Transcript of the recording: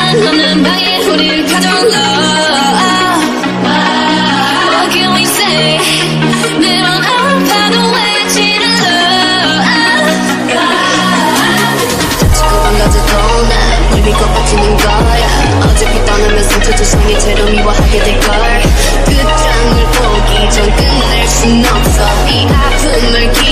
시간 없는 방에 우릴 가둬놔. What can we say? 매번 아파도 왜 지를러. 자꾸 반가져도 난널 믿고 버티는 거야. 어차피 떠나면 상처 조성이 채로 미워하게 될걸. 끝장을 보기 전 끝낼 순 없어. 이 아픔을